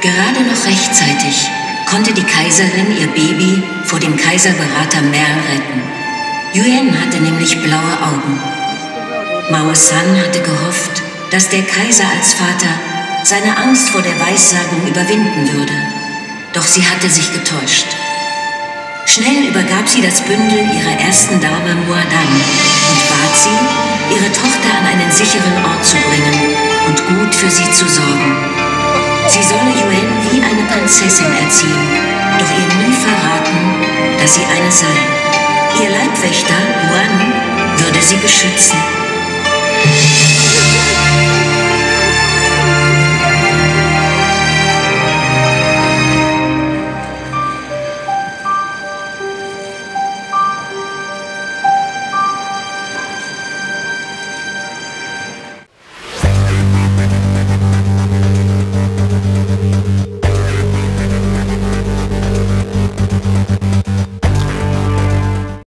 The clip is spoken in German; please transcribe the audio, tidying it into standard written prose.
Gerade noch rechtzeitig konnte die Kaiserin ihr Baby vor dem Kaiserberater Merl retten. Yuan hatte nämlich blaue Augen. Mao San hatte gehofft, dass der Kaiser als Vater seine Angst vor der Weissagung überwinden würde. Doch sie hatte sich getäuscht. Schnell übergab sie das Bündel ihrer ersten Dame Muadan und bat sie, ihre Tochter an einen sicheren Ort zu bringen und gut für sie zu sorgen. Sie solle Yuan wie eine Prinzessin erziehen, doch ihr nie verraten, dass sie eine sei. Ihr Leibwächter, Yuan, würde sie beschützen.